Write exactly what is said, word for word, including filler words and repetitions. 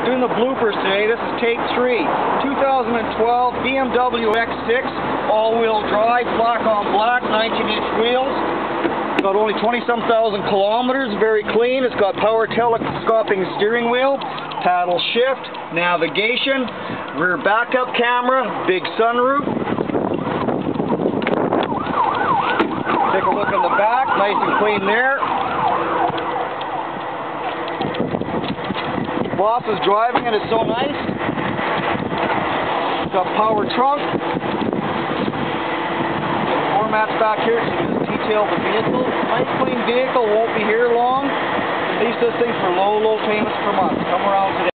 doing the bloopers today. This is take three. two thousand twelve B M W X six, all-wheel drive, black on black, nineteen inch wheels. Got only twenty some thousand kilometers, very clean. It's got power telescoping steering wheel, paddle shift, navigation, rear backup camera, big sunroof. Take a look in the back, nice and clean there. Boss is driving it, it's so nice. Got power trunk. Floor mats back here so you can detail the vehicle. Nice clean vehicle, won't be here long. Lease this thing for low, low payments per month. Come around today.